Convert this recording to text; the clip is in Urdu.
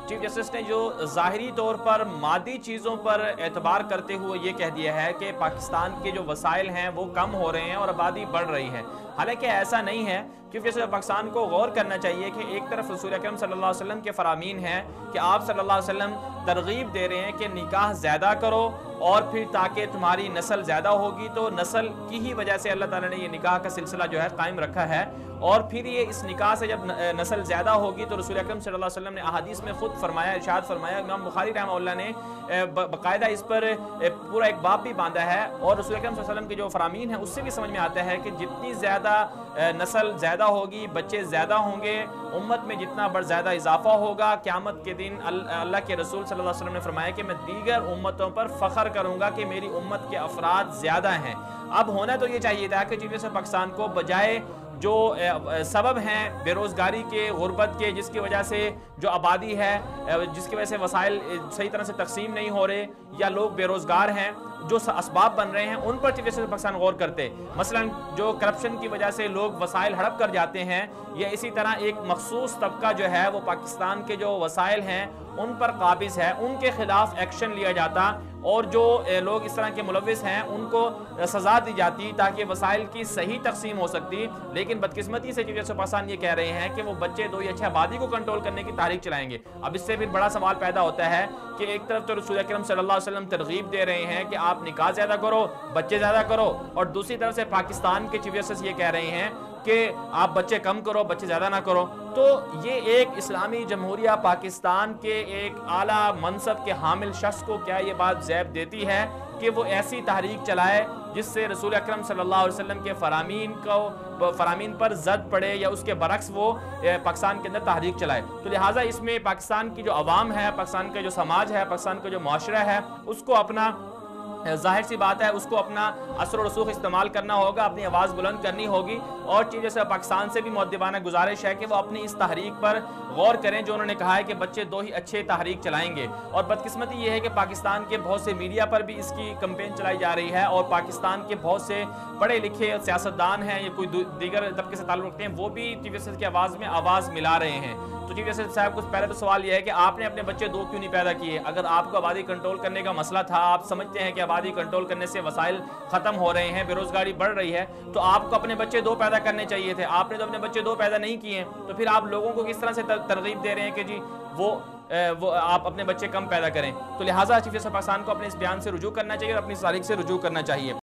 چیف جسٹس نے جو ظاہری طور پر مادی چیزوں پر اعتبار کرتے ہوئے یہ کہہ دیا ہے کہ پاکستان کے جو وسائل ہیں وہ کم ہو رہے ہیں اور آبادی بڑھ رہی ہے، حالانکہ ایسا نہیں ہے۔ چیف جسٹس پاکستان کو غور کرنا چاہیے کہ ایک طرف رسول اکرم صلی اللہ علیہ وسلم کے فرامین ہیں کہ آپ صلی اللہ علیہ وسلم ترغیب دے رہے ہیں کہ نکاح زیادہ کرو، اور پھر تاکہ تمہاری نسل زیادہ ہوگی، تو نسل کی ہی وجہ سے اللہ تعالیٰ نے یہ نکاح کا سلسلہ جو ہے قائم رکھا ہے، اور پھر یہ اس نکاح سے جب نسل زیادہ ہوگی تو رسول اکرم صلی اللہ علیہ وسلم نے احادیث میں خود فرمایا، ارشاد فرمایا، امام بخاری رحمہ اللہ نے باقاعدہ اس پر پورا ایک باب بھی باندھا ہے، اور رسول اکرم صلی اللہ علیہ وسلم کے جو فرامین ہیں اس سے بھی سمجھ میں آتا ہے کہ جتنی زیادہ نسل زیادہ ہوگی، بچے زیادہ ہوں گے، امت میں جتنا بڑھ زیادہ اضافہ ہوگا، قیامت کے دن اللہ کے رسول صلی اللہ علیہ وسلم نے فرمایا کہ میں دیگر امتوں پر فخر کروں گا کہ میری امت کے افراد زیادہ ہیں۔ اب ہونا تو یہ چاہیے تھا کہ چیف جسٹس پاکستان کو بجائے جو سبب ہیں بے روزگاری کے، غربت کے، جس کی وجہ سے جو آبادی ہے، جس کی وجہ سے وسائل صحیح طرح سے تقسیم نہیں ہو رہے، یا لوگ بے روزگار ہیں، جو اسباب بن رہے ہیں ان پر چیف جسٹس پاکستان غور کرتے۔ مثلا جو کرپشن کی وجہ سے لوگ وسائل ہڑپ کر جاتے ہیں، یا اسی طرح ایک مخصوص طبقہ جو ہے وہ پاکستان کے جو وسائل ہیں ان پر قابض ہے، ان کے خلاف ایکشن لیا جاتا، اور جو لوگ اس طرح کے ملوث ہیں ان کو سزا دی جاتی تاکہ وسائل کی صحیح تقسیم ہو سکتی۔ لیکن بدقسمتی سے چیف جسٹس پاکستان یہ کہہ رہے ہیں کہ وہ بچے دو یا 6 آبادی کو کنٹرول کرنے کی تحریک چلائیں گے۔ اب اس سے پھر بڑا سوال پیدا ہوتا ہے کہ ایک طرف تو رسول اکرم صلی اللہ علیہ وسلم ترغیب دے رہے ہیں کہ آپ نکاح زیادہ کرو، بچے زیادہ کرو، اور دوسری طرف سے پاکستان کے چیف جسٹس یہ کہہ رہے ہیں کہ آپ بچے کم کرو، بچے زیادہ نہ کرو۔ تو یہ ایک اسلامی جمہوریہ پاکستان کے ایک اعلیٰ منصب کے حامل شخص کو کیا یہ بات زیب دیتی ہے کہ وہ ایسی تحریک چلائے جس سے رسول اکرم صلی اللہ علیہ وسلم کے فرامین پر زد پڑے، یا اس کے برعکس وہ پاکستان کے اندر تحریک چلائے؟ تو لہٰذا اس میں پاکستان کی جو عوام ہے، پاکستان کا جو سماج ہے، پاکستان کا جو معاشرہ ہے، اس کو اپنا ظاہر سی بات ہے اس کو اپنا اثر و رسوخ استعمال کرنا ہوگا، اپنی آواز بلند کرنی ہوگی، اور چیف جسٹس پاکستان سے بھی مؤدبانہ گزارش ہے کہ وہ اپنی اس تحریک پر غور کریں جو انہوں نے کہا ہے کہ بچے دو ہی اچھے تحریک چلائیں گے۔ اور بدقسمتی یہ ہے کہ پاکستان کے بہت سے میڈیا پر بھی اس کی کمپین چلائی جا رہی ہے، اور پاکستان کے بہت سے پڑھے لکھے سیاستدان ہیں یا کوئی دیگر طبقے سے تعلق رکھتے ہیں، وہ بھی چیف جسٹس کی آواز میں آواز ملا رہے ہیں۔ تو چیف جسٹس صاحب کو پہلے تو سوال یہ ہے کہ آپ نے اپنے بچے دو کیوں نہیں پیدا کیے؟ اگر آپ کو آبادی کنٹرول کرنے کا مسئلہ تھا، آپ سمجھتے ہیں کہ آبادی کنٹرول کرنے سے وسائل ختم ہو رہے ہیں، بے روزگاری بڑھ رہی ہے، تو آپ کو اپنے بچے دو پیدا کرنے چاہیے تھے۔ آپ نے تو اپنے بچے دو پیدا نہیں کیے، تو پھر آپ لوگوں کو کس طرح سے ترغیب دے رہے ہیں کہ جی وہ آپ اپنے بچے کم پیدا کریں؟ تو لہٰذا چیف جسٹس پاکستان کو اپنے اس بیان سے رجوع کرنا چاہیے اور اپنی تاریخ سے رجوع کرنا چاہیے۔